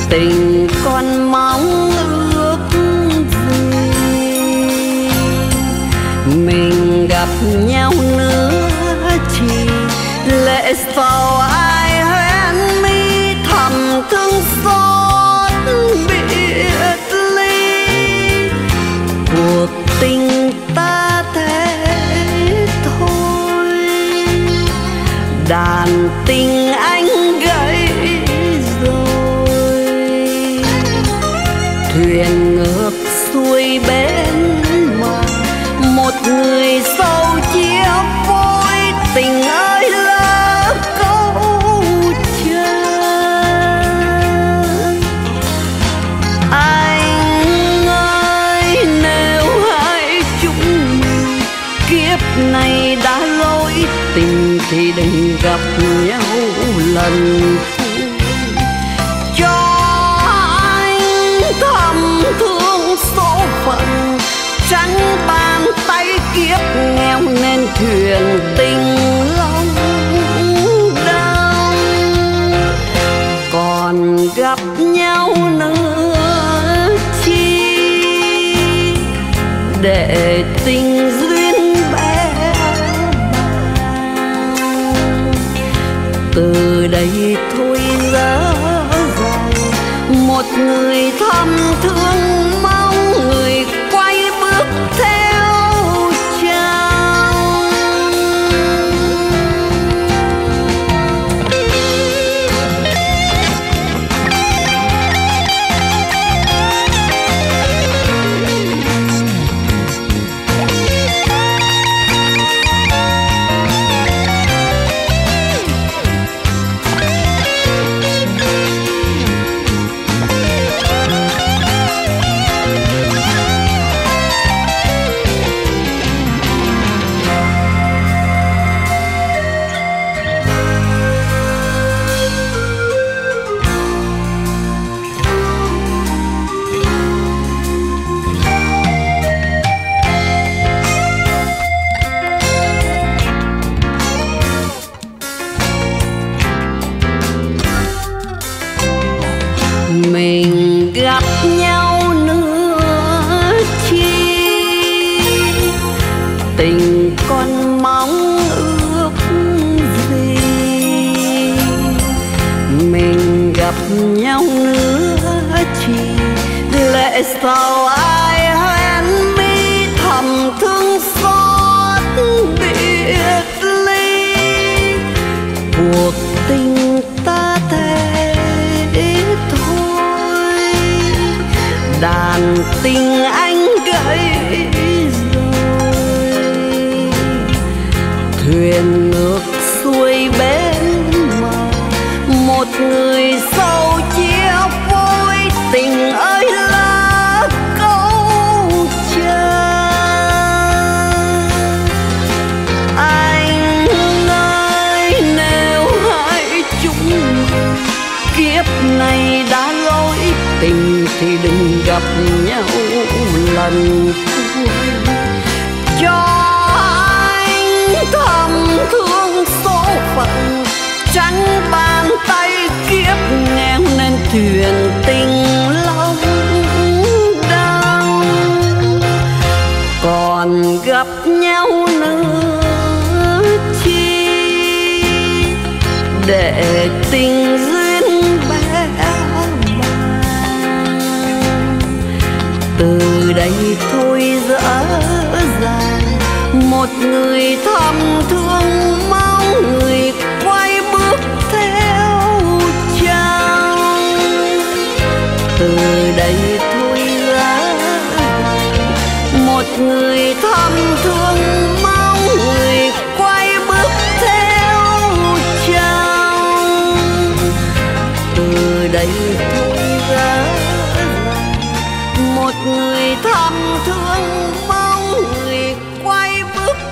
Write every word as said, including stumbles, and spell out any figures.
tình con mong ước gì, mình gặp nhau nữa chi lệ sao ai hoen mi thầm thương xót biệt ly. Cuộc tình ta thế thôi, đàn tình anh gãy rồi, thuyền ngược xuôi bên mà một người sâu chia phôi. Tình ơi lỡ câu chờ, anh ơi nếu hai chúng mình kiếp này đã lỗi tình thì đừng gặp nhau lần cuối. Cho anh thầm thương số phận, trắng bàn tay kiếp nghèo nên thuyền tình long đong. Còn gặp nhau nữa chi để tình duyên bé bàng. Từ đây thôi dở dàng, một người thầm thương mong người quay bước theo chàng. Mình gặp nhau nữa chi, tình con mong ước gì. Mình gặp nhau nữa chi lệ sao ai hoen mi thầm thương xót biệt ly. Cuộc tình ta thế thôi, đàn tình anh gãy rồi, thuyền ngược xuôi bên mà một người sâu chia phôi. Tình ơi lỡ câu chờ, anh ơi nếu hai chúng kiếp này đã lỗi tình thì đừng gặp nhau lần cuối. Cho anh thầm thương số phận, trắng bàn tay kiếp nghèo nên thuyền tình long đong. Còn gặp nhau nữa chi để tình duyên bé bàng. Từ đây thôi dở dàng, một người thầm thương mong người quay bước theo chàng. Từ đây thôi dở dàng, một người thầm thương mong người quay bước theo chàng. Từ đây thôi dở dàng, một người thầm thương mong người quay bước